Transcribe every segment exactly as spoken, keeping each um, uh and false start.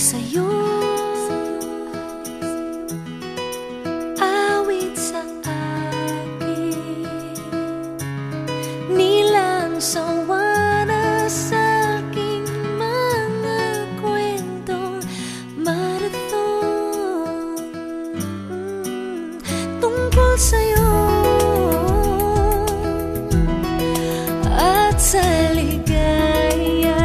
sa'yo, awit sa akin, nilang sawa na sa aking mga kwentong marathon tungkol sa'yo at sa ligaya.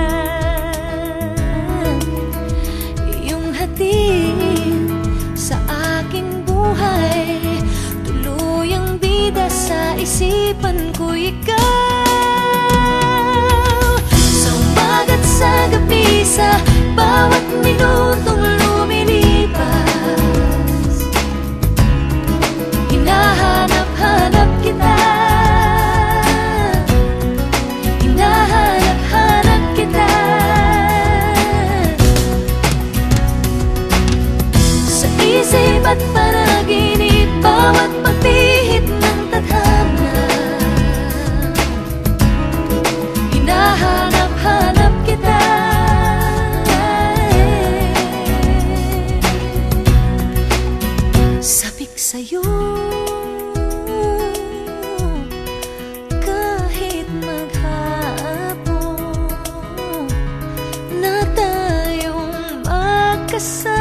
Iyong hatid sa aking buhay, tuluyang bida sa isipan ko ikaw. Sa umaga't sa gabi, sa bawat minutong lumilipas, hinahanap-hanap kita. Hinahanap-hanap kita. Sa isip at panaginip, bawat pagpihit ng tadhana, hinahanap-hanap kita. Sabik sa'yo kahit maghapon na tayong magkasama.